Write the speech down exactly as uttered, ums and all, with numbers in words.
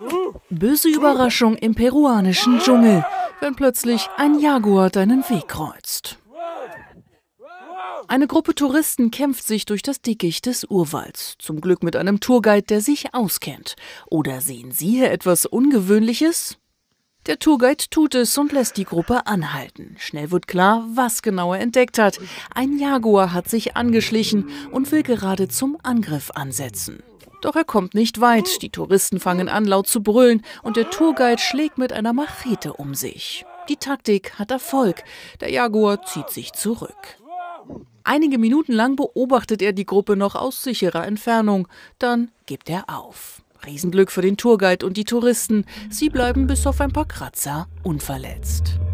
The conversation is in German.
Böse Überraschung im peruanischen Dschungel, wenn plötzlich ein Jaguar deinen Weg kreuzt. Eine Gruppe Touristen kämpft sich durch das Dickicht des Urwalds. Zum Glück mit einem Tourguide, der sich auskennt. Oder sehen Sie hier etwas Ungewöhnliches? Der Tourguide tut es und lässt die Gruppe anhalten. Schnell wird klar, was genau er entdeckt hat. Ein Jaguar hat sich angeschlichen und will gerade zum Angriff ansetzen. Doch er kommt nicht weit. Die Touristen fangen an, laut zu brüllen, und der Tourguide schlägt mit einer Machete um sich. Die Taktik hat Erfolg. Der Jaguar zieht sich zurück. Einige Minuten lang beobachtet er die Gruppe noch aus sicherer Entfernung. Dann gibt er auf. Riesenglück für den Tourguide und die Touristen. Sie bleiben bis auf ein paar Kratzer unverletzt.